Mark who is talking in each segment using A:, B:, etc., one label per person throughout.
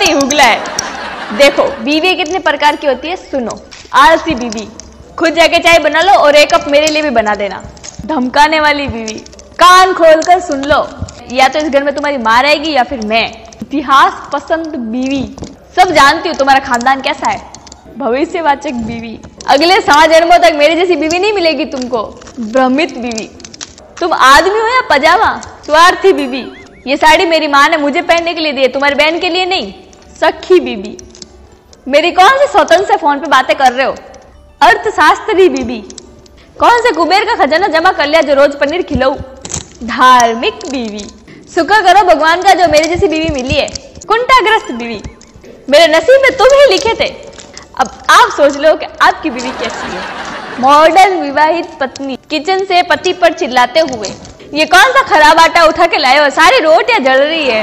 A: नहीं हुगला है। देखो बीवी कितने प्रकार की होती है, सुनो। आलसी बीवी, खुद जाके चाय बना लो और एक कप मेरे लिए भी बना देना। धमकाने वाली बीवी, कान खोलकर सुन लो, या तो इस घर में तुम्हारी माँ रहेगी या फिर मैं। इतिहास पसंद बीवी, सब जानती हूँ तुम्हारा खानदान कैसा है। भविष्यवाचक बीवी, अगले 7 जन्मों तक मेरी जैसी बीवी नहीं मिलेगी तुमको। भ्रमित बीवी, तुम आदमी हो या पजामा। स्वार्थी बीवी, ये साड़ी मेरी माँ ने मुझे पहनने के लिए दी है, तुम्हारी बहन के लिए नहीं। सखी बीवी, मेरी कौन से स्वतंत्र से फोन पे बातें कर रहे हो। अर्थशास्त्री बीवी, कौन से कुबेर का खजाना जमा कर लिया जो रोज पनीर खिलाऊं। धार्मिक बीवी, शुक्र करो भगवान का जो मेरी जैसी बीवी मिली है। कुंठाग्रस्त बीवी, मेरे नसीब में तुम ही लिखे थे। अब आप सोच लो कि आपकी बीवी कैसी है। मॉडर्न विवाहित पत्नी, किचन से पति पर चिल्लाते हुए, ये कौन सा खराब आटा उठा के लाए हो, सारी रोटियां जल रही है।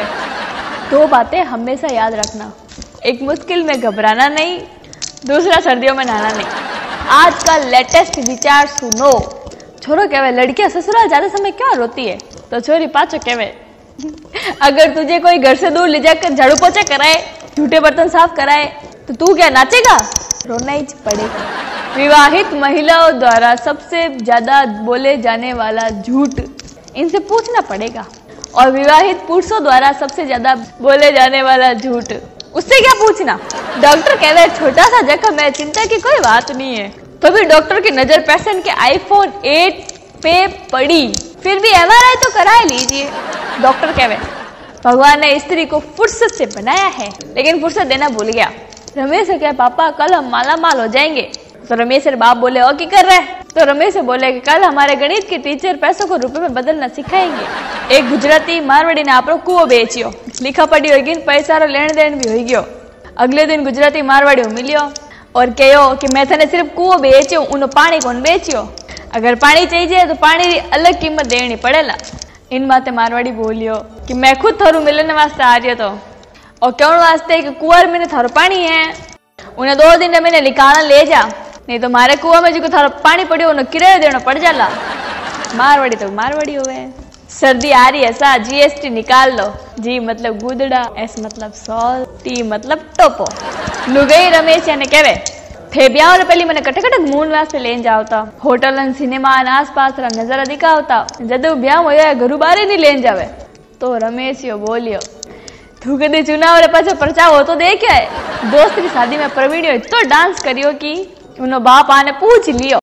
A: 2 बातें हमेशा याद रखना, एक मुश्किल में घबराना नहीं, दूसरा सर्दियों में नहाना नहीं। आज का लेटेस्ट विचार सुनो। छोरो कहवे लड़कियां ससुराल ज्यादा समय क्यों रोती है, तो छोरी पाछो कहवे अगर तुझे कोई घर से दूर ले जाकर झाड़ू पोछा कराए, झूठे बर्तन साफ कराए, तो तू क्या नाचेगा, रोना ही पड़ेगा। विवाहित महिलाओं द्वारा सबसे ज्यादा बोले जाने वाला झूठ, इनसे पूछना पड़ेगा। और विवाहित पुरुषों द्वारा सबसे ज्यादा बोले जाने वाला झूठ, उससे क्या पूछना। डॉक्टर कह रहे छोटा सा जख्म है, चिंता की कोई बात नहीं है। तो भी डॉक्टर की नजर पेशेंट के iPhone 8 पे पड़ी, फिर भी MRI तो करा लीजिए। डॉक्टर कहवे भगवान ने स्त्री को फुर्सत से बनाया है, लेकिन फुर्सत देना भूल गया। रमेश से कहे पापा कल हम माला माल हो जाएंगे। तो रमेश के बाप बोले और क्या कर रहे हैं। तो रमेश से बोले कि कल हमारे गणित के टीचर पैसों को रुपए में बदलना सिखाएंगे। एक गुजराती मारवाड़ी ने आपरो कुओ बेचियो, लिखा पढ़ी होगी, पैसा रो लेन देन भी हो गयो। अगले दिन गुजराती मारवाड़ी मिलियो और कहो कि मैं थने सिर्फ कुओ बेचियो, उन्होंने पानी कौन बेचियो। अगर पानी चाहिए तो पानी की अलग कीमत देनी पड़ेला। इन माते मारवाड़ी बोलियो कि मैं खुद थारू मिलने वास्ते आ रही तो, और क्यों वास्ते कि कुआर में थारो पानी है, उन्हें 2 दिन मैंने निकालना ले जा, नहीं तो मारे कुआ में जो थारो पानी पड़ियो उन्हें किराया देना पड़ जाला। मारवाड़ी तो मारवाड़ी हो गए। सर्दी आ रही है सा, GST निकाल लो। जी मतलब गुदड़ा, S मतलब सॉल, T मतलब टोपो। लुगई रमेश याने कहवे थे ब्याह ने पहली मैंने कटकट मून वास्ते लेन जावता, होटल एंड सिनेमा आस पास नजारा दिखावता, जदू ब्याह होया घरू बारे नहीं लेन जावे। तो रमेश यो बोलियो तू कदी चुनाव रे पाछो परचाव हो तो देखे। दोस्त की शादी में प्रवीण तो डांस करियो कि उनो बाप आने पूछ लियो।